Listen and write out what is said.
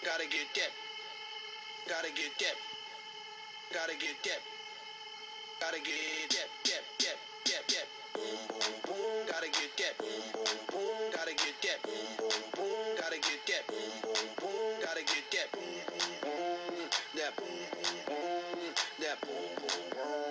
Gotta get that. Gotta get that. Gotta get that. Gotta get that. That. Boom, boom, boom. Gotta get that. Boom, boom, boom. Gotta get that. Boom, boom, boom. Gotta get that. Boom, boom, boom. Gotta get that. Boom, boom, boom. That boom, boom, boom. That boom, boom, boom.